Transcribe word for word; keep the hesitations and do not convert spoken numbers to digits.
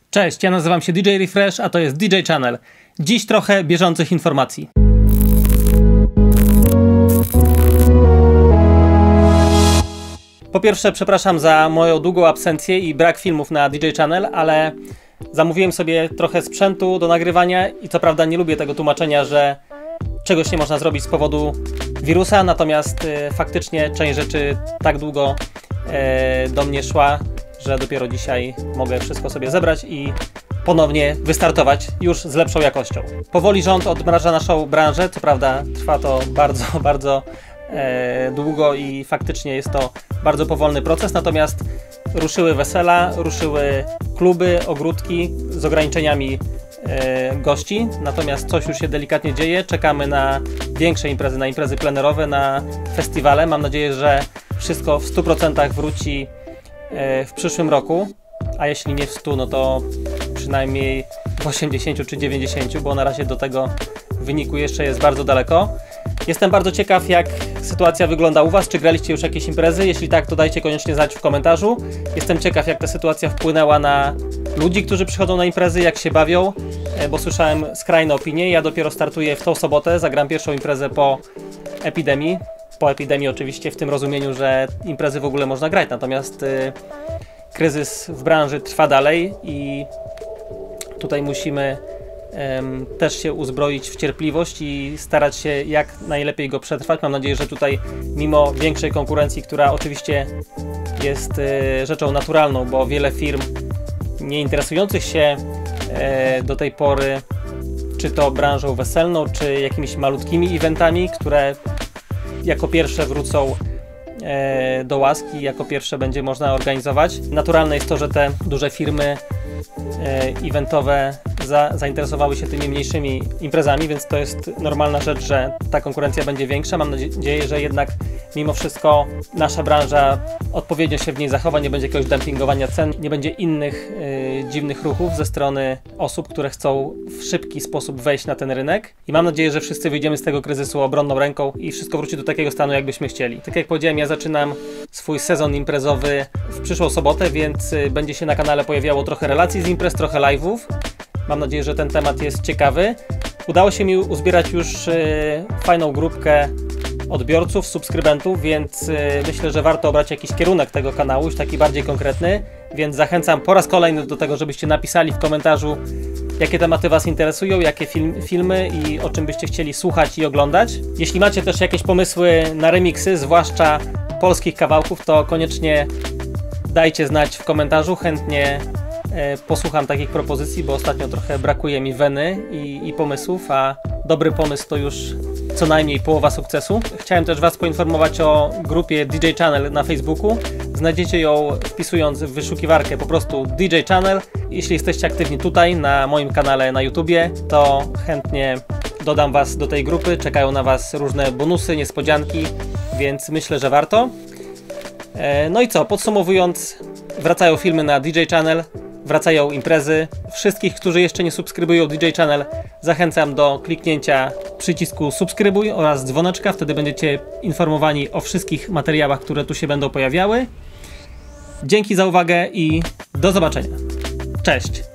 Cześć, ja nazywam się D J Refresh, a to jest D J Channel. Dziś trochę bieżących informacji. Po pierwsze, przepraszam za moją długą absencję i brak filmów na D J Channel, ale zamówiłem sobie trochę sprzętu do nagrywania i co prawda nie lubię tego tłumaczenia, że czegoś nie można zrobić z powodu wirusa, natomiast y, faktycznie część rzeczy tak długo y, do mnie szła, że dopiero dzisiaj mogę wszystko sobie zebrać i ponownie wystartować już z lepszą jakością. Powoli rząd odmraża naszą branżę, co prawda trwa to bardzo, bardzo e, długo i faktycznie jest to bardzo powolny proces, natomiast ruszyły wesela, ruszyły kluby, ogródki z ograniczeniami e, gości, natomiast coś już się delikatnie dzieje, czekamy na większe imprezy, na imprezy plenerowe, na festiwale. Mam nadzieję, że wszystko w stu procentach wróci w przyszłym roku, a jeśli nie w stu, no to przynajmniej w osiemdziesięciu czy dziewięćdziesięciu, bo na razie do tego wyniku jeszcze jest bardzo daleko. Jestem bardzo ciekaw, jak sytuacja wygląda u Was, czy graliście już jakieś imprezy? Jeśli tak, to dajcie koniecznie znać w komentarzu. Jestem ciekaw, jak ta sytuacja wpłynęła na ludzi, którzy przychodzą na imprezy, jak się bawią, bo słyszałem skrajne opinie. Ja dopiero startuję w tą sobotę, zagram pierwszą imprezę po epidemii. Po epidemii oczywiście w tym rozumieniu, że imprezy w ogóle można grać, natomiast y, kryzys w branży trwa dalej i tutaj musimy y, też się uzbroić w cierpliwość i starać się jak najlepiej go przetrwać. Mam nadzieję, że tutaj mimo większej konkurencji, która oczywiście jest y, rzeczą naturalną, bo wiele firm nie interesujących się y, do tej pory czy to branżą weselną, czy jakimiś malutkimi eventami, które jako pierwsze wrócą e, do łaski, jako pierwsze będzie można organizować. Naturalne jest to, że te duże firmy e, eventowe za, zainteresowały się tymi mniejszymi imprezami, więc to jest normalna rzecz, że ta konkurencja będzie większa. Mam nadzieję, że jednak mimo wszystko nasza branża odpowiednio się w niej zachowa, nie będzie jakiegoś dumpingowania cen, nie będzie innych e, dziwnych ruchów ze strony osób, które chcą w szybki sposób wejść na ten rynek. I mam nadzieję, że wszyscy wyjdziemy z tego kryzysu obronną ręką i wszystko wróci do takiego stanu, jakbyśmy chcieli. Tak jak powiedziałem, ja zaczynam swój sezon imprezowy w przyszłą sobotę, więc e, będzie się na kanale pojawiało trochę relacji z imprez, trochę live'ów. Mam nadzieję, że ten temat jest ciekawy. Udało się mi uzbierać już y, fajną grupkę odbiorców, subskrybentów, więc y, myślę, że warto obrać jakiś kierunek tego kanału, już taki bardziej konkretny, więc zachęcam po raz kolejny do tego, żebyście napisali w komentarzu, jakie tematy Was interesują, jakie film, filmy i o czym byście chcieli słuchać i oglądać. Jeśli macie też jakieś pomysły na remiksy, zwłaszcza polskich kawałków, to koniecznie dajcie znać w komentarzu, chętnie posłucham takich propozycji, bo ostatnio trochę brakuje mi weny i, i pomysłów, a dobry pomysł to już co najmniej połowa sukcesu. Chciałem też Was poinformować o grupie D J Channel na Facebooku. Znajdziecie ją wpisując w wyszukiwarkę po prostu D J Channel. Jeśli jesteście aktywni tutaj na moim kanale na YouTubie, to chętnie dodam Was do tej grupy. Czekają na Was różne bonusy, niespodzianki, więc myślę, że warto. No i co, podsumowując, wracają filmy na D J Channel. Wracają imprezy. Wszystkich, którzy jeszcze nie subskrybują D J Channel, zachęcam do kliknięcia przycisku subskrybuj oraz dzwoneczka, wtedy będziecie informowani o wszystkich materiałach, które tu się będą pojawiały. Dzięki za uwagę i do zobaczenia. Cześć!